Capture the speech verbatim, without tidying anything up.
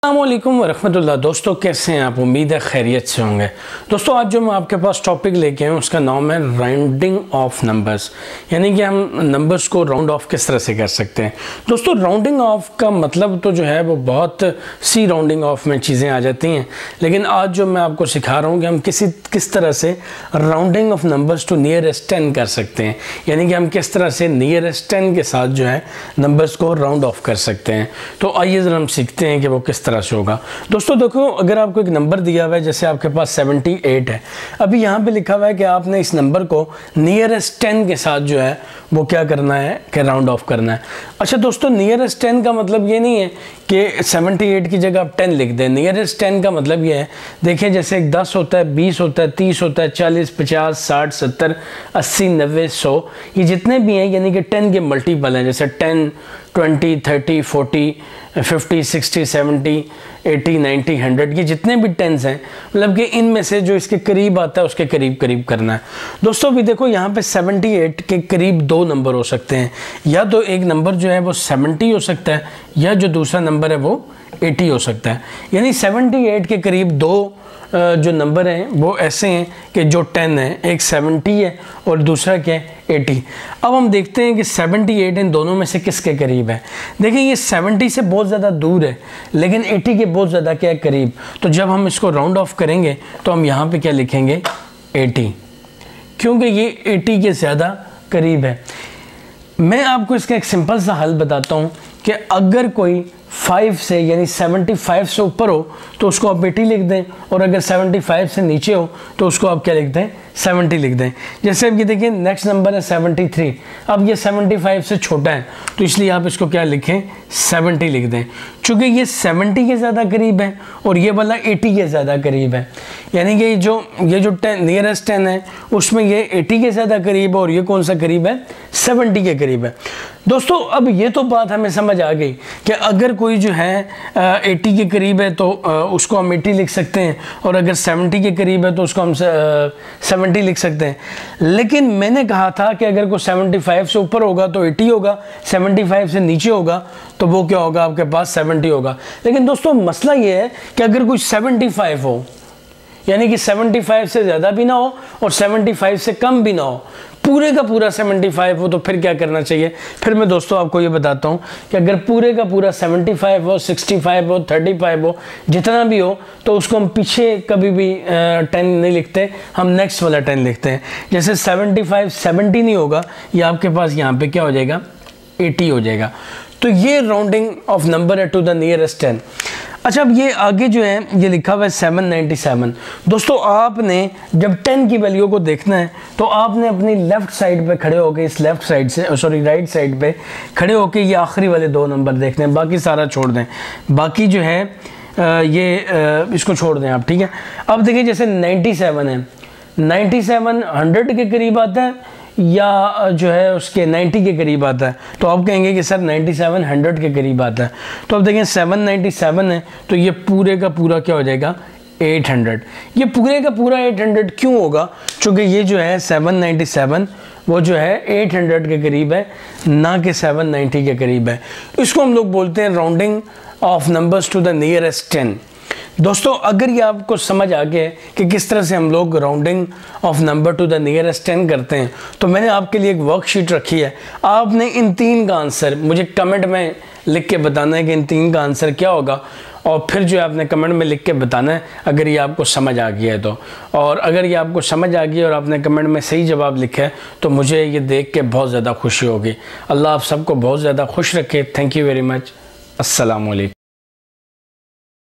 अस्सलामुअलैकुम वरहमतुल्लाह। दोस्तों कैसे हैं आप? उम्मीद है खैरियत से होंगे। दोस्तों आज जो मैं आपके पास टॉपिक लेके आया हूँ उसका नाम है राउंडिंग ऑफ नंबर्स, यानी कि हम नंबर्स को राउंड ऑफ किस तरह से कर सकते हैं। दोस्तों राउंडिंग ऑफ का मतलब तो जो है वो बहुत सी राउंडिंग ऑफ में चीज़ें आ जाती हैं, लेकिन आज जो मैं आपको सिखा रहा हूँ कि हम किसी किस तरह से rounding off numbers to nearest ten कर सकते हैं, यानी कि हम किस तरह से नियरेस्ट टेन के साथ जो है नंबर्स को राउंड ऑफ कर सकते हैं। तो आइए ज़रा हम सीखते हैं कि वो किस तरह से होगा। दोस्तों देखो, अगर आपको एक नंबर दिया हुआ है, जैसे आपके पास अठहत्तर है, अभी यहाँ पे लिखा हुआ है कि आपने इस नंबर को नियरेस्ट टेन के साथ जो है वो क्या करना है कि राउंड ऑफ करना है। अच्छा दोस्तों, नियरेस्ट टेन का मतलब ये नहीं है कि अठहत्तर की जगह आप टेन लिख दें। नियरेस्ट टेन का मतलब ये है, देखें जैसे एक दस होता है, बीस होता है, तीस होता है, चालीस, पचास, साठ, सत्तर, अस्सी, नब्बे, सौ, ये जितने भी हैं यानी कि टेन के मल्टीपल हैं, जैसे ten, twenty, thirty, forty, fifty, sixty, seventy, eighty, ninety, hundred, ये जितने भी टेंस हैं मतलब कि इनमें से जो इसके करीब आता है उसके करीब करीब करना है। दोस्तों अभी देखो यहाँ पे अठहत्तर के करीब दो नंबर हो सकते हैं, या तो एक नंबर जो है वो सत्तर हो सकता है या जो दूसरा नंबर है वो अस्सी हो सकता है। यानी अठहत्तर के करीब दो जो नंबर हैं वो ऐसे हैं कि जो टेन है, एक सत्तर है और दूसरा क्या है अस्सी। अब हम देखते हैं कि अठहत्तर इन दोनों में से किसके करीब है। देखिए ये सत्तर से बहुत ज़्यादा दूर है लेकिन अस्सी के बहुत ज़्यादा क्या है करीब। तो जब हम इसको राउंड ऑफ करेंगे तो हम यहाँ पे क्या लिखेंगे अस्सी, क्योंकि ये अस्सी के ज़्यादा करीब है। मैं आपको इसका एक सिंपल सा हल बताता हूँ कि अगर कोई फाइव से यानी पचहत्तर से ऊपर हो तो उसको आप अस्सी लिख दें, और अगर पचहत्तर से नीचे हो तो उसको आप क्या लिख दें, सत्तर लिख दें। जैसे अब ये देखिए नेक्स्ट नंबर है तिहत्तर, अब ये पचहत्तर से छोटा है तो इसलिए आप इसको क्या लिखें, सत्तर लिख दें। चूँकि ये सत्तर के ज़्यादा करीब है और ये वाला अस्सी के ज़्यादा करीब है, यानी कि जो ये जो टेन नियरेस्ट टेन है उसमें ये अस्सी के ज़्यादा करीब है और ये कौन सा करीब है, सत्तर के करीब है। दोस्तों अब ये तो बात हमें समझ आ गई कि अगर कोई जो है अस्सी के करीब है तो आ, उसको हम अस्सी लिख सकते हैं, और अगर सत्तर के करीब है तो उसको हम सत्तर लिख सकते हैं। लेकिन मैंने कहा था कि अगर कोई पचहत्तर से ऊपर होगा तो अस्सी होगा, पचहत्तर से नीचे होगा तो वो क्या होगा, आपके पास सत्तर होगा। लेकिन दोस्तों मसला ये है कि अगर कोई पचहत्तर हो, यानी कि पचहत्तर से ज़्यादा भी ना हो और पचहत्तर से कम भी ना हो, पूरे का पूरा पचहत्तर हो, तो फिर क्या करना चाहिए। फिर मैं दोस्तों आपको ये बताता हूँ कि अगर पूरे का पूरा पचहत्तर हो, पैंसठ हो, पैंतीस हो, जितना भी हो, तो उसको हम पीछे कभी भी टेन नहीं लिखते, हम नेक्स्ट वाला टेन लिखते हैं। जैसे पचहत्तर सत्तर नहीं होगा, ये आपके पास यहाँ पे क्या हो जाएगा, अस्सी हो जाएगा। तो ये राउंडिंग ऑफ नंबर है टू द नियरेस्ट टेन। अच्छा अब ये आगे जो है ये लिखा हुआ है सात सौ सत्तानवे। दोस्तों आपने जब टेन की वैल्यू को देखना है तो आपने अपनी लेफ़्ट साइड पे खड़े होके, इस लेफ़्ट साइड से सॉरी राइट साइड पे खड़े होके ये आखिरी वाले दो नंबर देखने हैं, बाकी सारा छोड़ दें, बाकी जो है ये इसको छोड़ दें आप, ठीक है। अब देखिए जैसे सत्तानवे है, सत्तानवे हंड्रेड के करीब आता है या जो है उसके नब्बे के करीब आता है, तो आप कहेंगे कि सर सत्तानवे हंड्रेड के करीब आता है। तो अब देखें सात सौ सत्तानवे है तो ये पूरे का पूरा क्या हो जाएगा, आठ सौ। ये पूरे का पूरा आठ सौ क्यों होगा, क्योंकि ये जो है सात सौ सत्तानवे वो जो है आठ सौ के करीब है, ना कि सात सौ नब्बे के करीब है। इसको हम लोग बोलते हैं rounding off numbers to the nearest ten. दोस्तों अगर ये आपको समझ आ गया कि किस तरह से हम लोग rounding off number to the nearest ten करते हैं, तो मैंने आपके लिए एक वर्कशीट रखी है। आपने इन तीन का आंसर मुझे कमेंट में लिख के बताना है कि इन तीन का आंसर क्या होगा, और फिर जो है आपने कमेंट में लिख के बताना है अगर ये आपको समझ आ गया है तो। और अगर ये आपको समझ आ गई और आपने कमेंट में सही जवाब लिखा है तो मुझे ये देख के बहुत ज़्यादा खुशी होगी। अल्लाह आप सबको बहुत ज़्यादा खुश रखे। Thank you very much. अस्सलाम वालेकुम।